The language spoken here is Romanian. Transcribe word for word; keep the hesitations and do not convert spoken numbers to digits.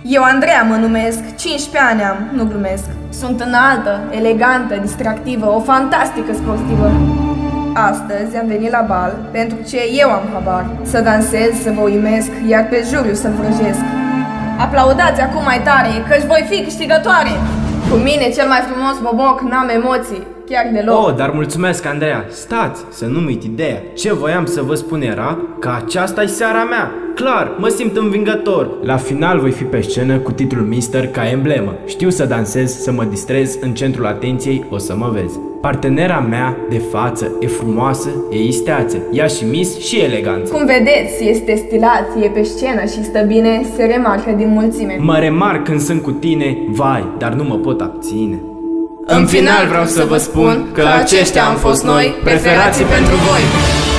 Eu Andreea mă numesc, cincisprezece ani am, nu glumesc. Sunt înaltă, elegantă, distractivă, o fantastică sportivă. Astăzi am venit la bal pentru ce eu am habar. Să dansez, să vă uimesc, iar pe juriu să vrăjesc. Aplaudați acum mai tare, căci voi fi câștigătoare. Cu mine cel mai frumos boboc, n-am emoții, chiar deloc. Oh, dar mulțumesc, Andreea. Stați, să nu-mi uit ideea. Ce voiam să vă spun era că aceasta e seara mea. Clar, mă simt învingător. La final voi fi pe scenă cu titlul mister ca emblemă. Știu să dansez, să mă distrez, în centrul atenției o să mă vezi. Partenera mea de față e frumoasă, e isteață, ea și miss și eleganță. Cum vedeți, este stilat, e pe scenă și stă bine, se remarcă din mulțime. Mă remarc când sunt cu tine, vai, dar nu mă pot abține. În final vreau să vă spun că aceștia am fost noi, preferații pentru voi.